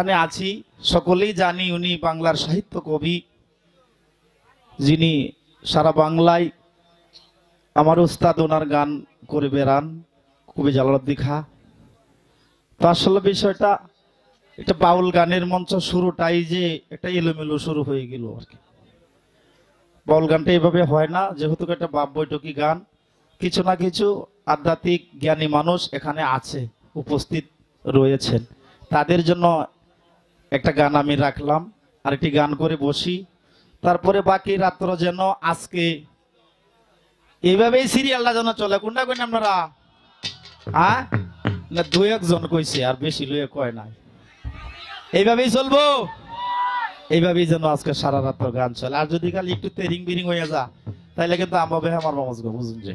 যেখানে আছি সকলেই জানি উনি বাংলার সাহিত্য কবি, যিনি সারা বাংলায় আমার উস্তাদ ওনার গান করে বেড়ান, কবি জালালউদ্দিন খাঁ। তো আসলে বিষয়টা এটা বাউল গানের মঞ্চ শুরুটাই যে একটা এলোমেলো শুরু হয়ে গেল আর কি। বাউল গানটা এভাবে হয় না, যেহেতু একটা বাপ বৈঠকি গান, কিছু না কিছু আধ্যাত্মিক জ্ঞানী মানুষ এখানে আছে, উপস্থিত রয়েছেন, তাদের জন্য একটা গান আমি রাখলাম, আর একটি গান করে বসি, তারপরে বাকি রাত্র যেন আজকে এইভাবেই সিরিয়ালটা যেন চলে। কোনটা কইন আপনারা? হ্যাঁ না, দুই একজন কইছে, আর বেশি লইয়া কয় নাই। এইভাবেই চলবো, এইভাবেই যেন আজকে সারা রাত্র গান চলে। আর যদি খালি একটু তেরিং বিরিং হয়ে যা, তাইলে কিন্তু আমার আমার মজগো বুঝুন যে।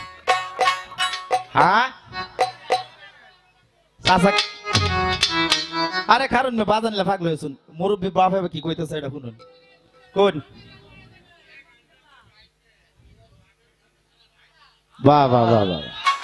হ্যাঁ আরে কারণ বাজানলে ফাগল হয়েছুন, মুরব্বী বাপ হবে কি কইতেছে এটা শুনুন। কোন বাহ বাহ বাহ বাহ,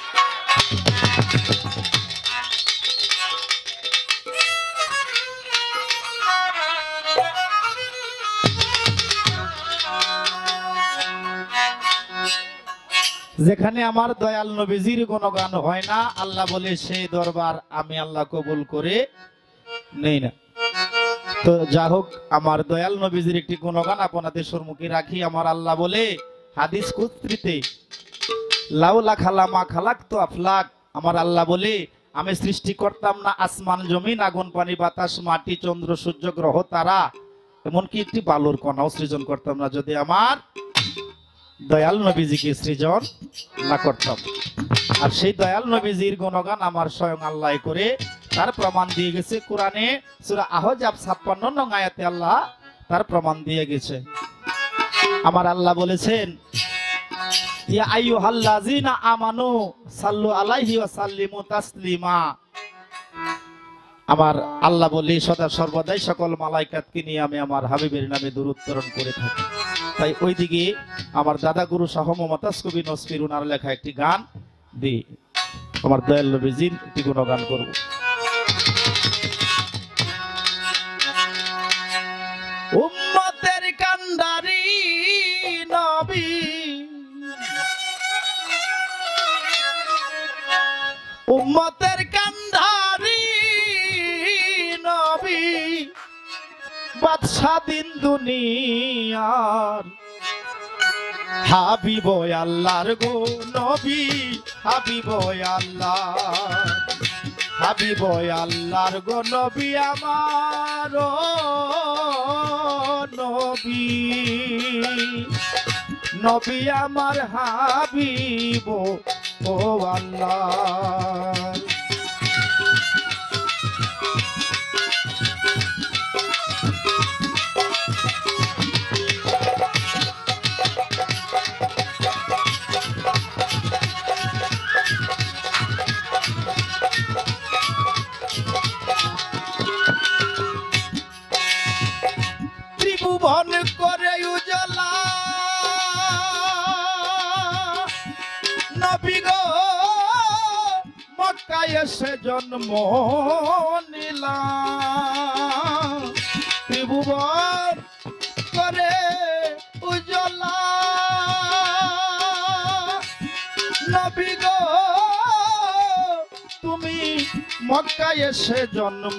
যেখানে আমার দয়াল নবীজির কোনো গান হয় না, আল্লাহ বলে সেই দরবার আমি আল্লাহ কবুল করে নেই না। তো যা হোক, আমার দয়াল নবীজির একটি গুণগান আপনাদের সম্মুখে রাখি। আমার আল্লাহ বলে হাদিস কুদরিতে, লাউলা খালামা খালাকতু আফলাক, আমার আল্লাহ বলে আমি সৃষ্টি করতাম না আসমান জমিন, আগুন পানি বাতাস মাটি চন্দ্র সূর্য গ্রহ তারা, এমনকি একটি বালুর কণাও সৃজন করতাম না যদি আমার দয়াল নবীজিকে সৃজন না করতাম। আর সেই দয়াল নবীজির গুণগান আমার স্বয়ং আল্লাহ করে তার প্রমাণ দিয়ে গেছে কোরআনে সূরা আহজাব 56 নং আয়াতে আল্লাহ তার প্রমাণ দিয়ে গেছে। আমার আল্লাহ বলেছেন, ইয়া আইয়ুহাল্লাযিনা আমানু সাল্লু আলাইহি ওয়া সাল্লিমু তাসলিমা। আমার আল্লাহ বলি সদা সর্বদাই সকল মালাইকাতকে নিয়ে আমি আমার হাবিবের নামে দরুদ প্রেরণ করে থাকি। তাই ওইদিকে আমার দাদা গুরু শাহ মুহম্মদ কবি নসফির উনার লেখা একটি গান দি আমার দয়াল নবীজির একটি গুণগান করব। উম্মতের কান্ডারি নবী, উম্মতের কান্ডারি নবী, বাদশা দিন দুনিয়ার, হাবিব আল্লাহর গো নবী, হাবিব আল্লাহ, হাবিব আল্লাহর গো নবী, আমার নবী, নবী আমার হাবিব ও আল্লাহ। ত্রিভুবন করে উজালা নবী গো, মক্কায় এসে জন্ম নিলাম। ত্রিভুবন করে উজালা নবী গো, তুমি মক্কায় এসে জন্ম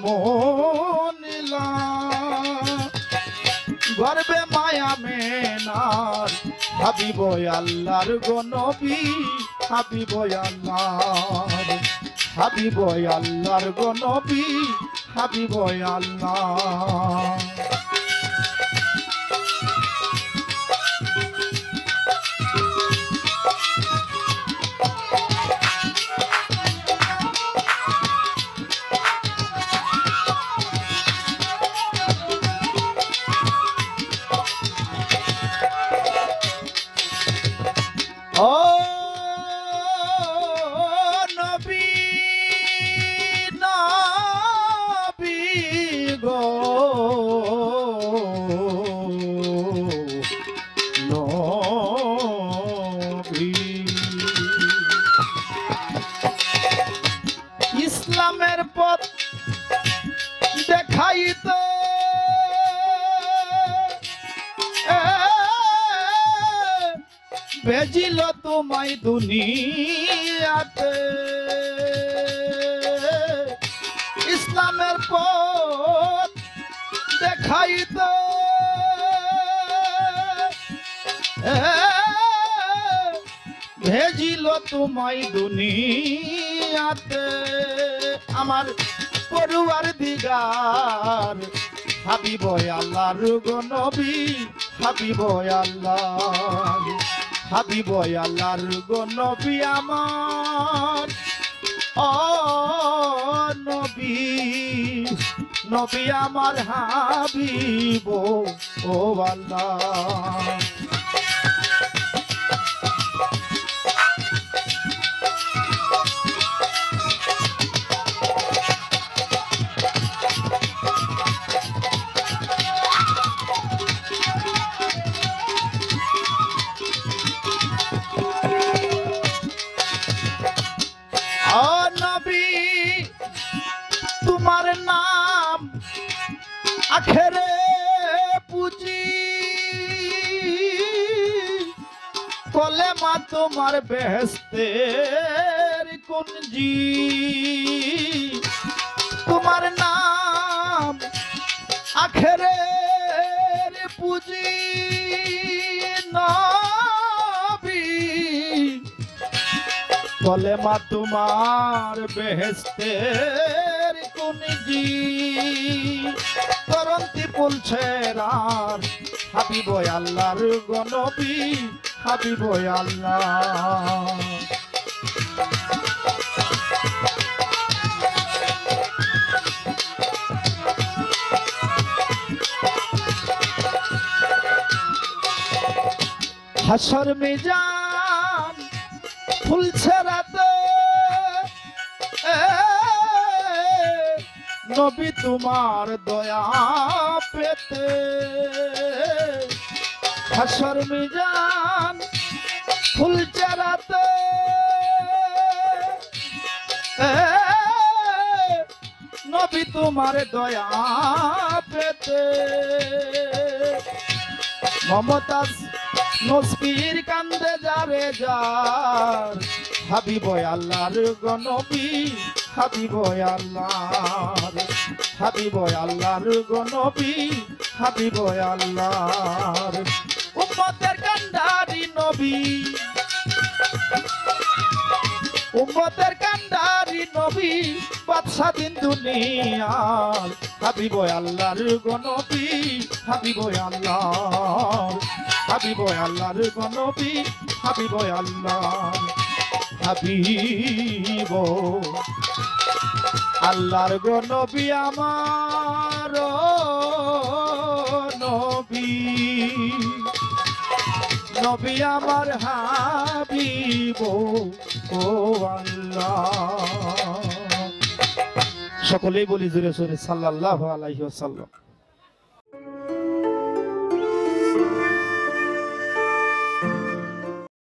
নিলাম। গর্বে মায়া মেনার, হাবিব আল্লাহর গো নবী, হাবিব আল্লাহর, হাবিব আল্লাহর গো নবী, হাবিব আল্লাহ। ও নবী, নবী গো ভেজিল তোমায় দুনিয়াতে ইসলামের পথ দেখাইতে ভেজিল তোমায় দুনিয়াতে আমার পড়ুয়ার দিগার হাবিব আল্লাহর গো নবী হাবিব আল্লাহ হাবিব আল্লাহর গো নবী আমার ও নবী নবী আমার হাবিব ও আল্লাহ তোমার নাম আখেরে পুজি কলেমা তোমার বেহেশতের কুঞ্জি তোমার নাম আখেরে পুজি নবী কলেমা তোমার বেহেশতের কুঞ্জি করন্তি পুলছেরার হাবিব আল্লাহর গো নবী হাবিব আল্লাহ হাসর মিজান ফুলছেরাতে নবী তোমার দয়া পেতে হাসর মিজান ফুলছেরাতে নবী তোমার দয়া পেতে মমতাজ নসবীর কান্দে যারে যার হাবিব আল্লাহর গো নবী হাবিব আল্লাহর হাবিব আল্লাহর গো নবী হাবিব আল্লাহর উম্মতের কান্ডারি নবী উম্মতের কান্ডারি নবী বাদশা দিন দুনিয়ার হাবিব আল্লাহর গো নবী হাবিব আল্লাহর হাবিব আল্লাহর গো নবী হাবিব আল্লাহ হাবিব আল্লাহর গো নবী আমার নবী নবী আমার হাবিব ও আল্লাহ সকলেই বলি জোরে জোরে সাল্লাল্লাহু আলাইহি ওয়াসাল্লাম।